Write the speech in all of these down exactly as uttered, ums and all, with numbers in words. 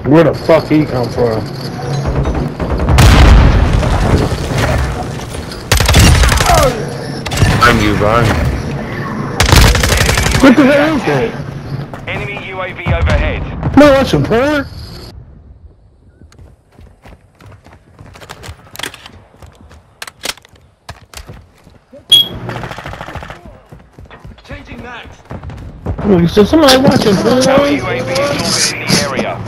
Where the fuck he come from? I'm you, Brian. What the hell is that? Enemy U A V overhead. No, that's some porn. Changing max. Look, you said somebody watching porn. U A V is orbiting the area.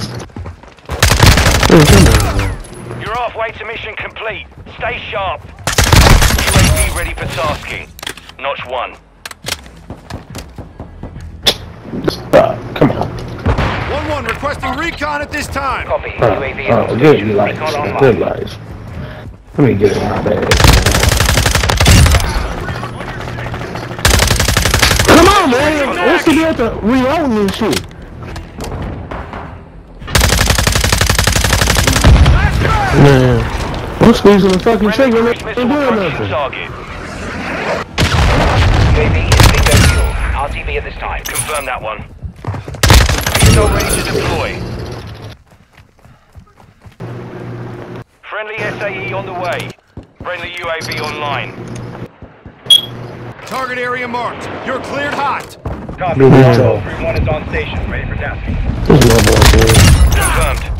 You're halfway to mission complete. Stay sharp. U A V ready for tasking. Notch one. Uh, come on. one one requesting recon at this time. Copy. Uh, U A V oh, good lights. Good lights. Let me get in my bag. Come on, man. What's the deal with the reloading this shit? Man, I'm squeezing the fucking trigger and ain't doing nothing. Target. U A V is bingo fuel. R T B at this time. Confirm that one. Still ready to deploy. Friendly S A E on the way. Friendly U A V online. Target area marked. You're cleared hot. Copy. Yeah. three one is on station. Ready for tasking. This is my boy, Confirmed.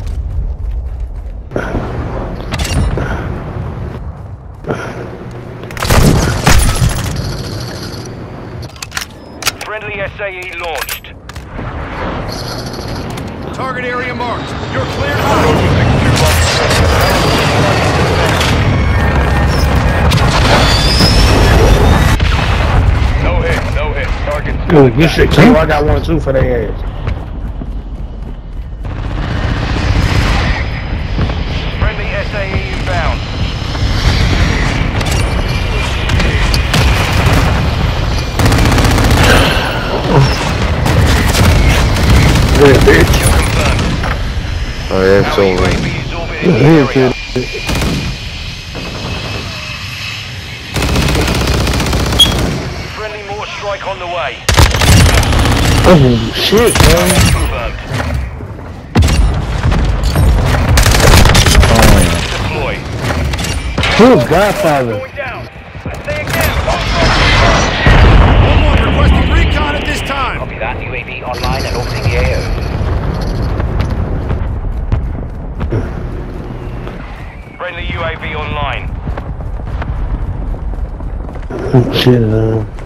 Friendly S A E launched. Target area marked. You're cleared hot. No hit, no hit. Target. Good, good shit, Q. I got one too for their ass. Friendly S A E inbound. Yeah, bitch. Oh yeah, it's Our U A over. V is orbiting the Yeah, area. Friendly mortar strike on the way. Oh, shit, man. Confirmed. Deploy. Who's Godfather? Going down. I say again. one one requesting recon at this time. Copy that. U A V online and orbiting the A O. Friendly U A V online. Oh, shit, man.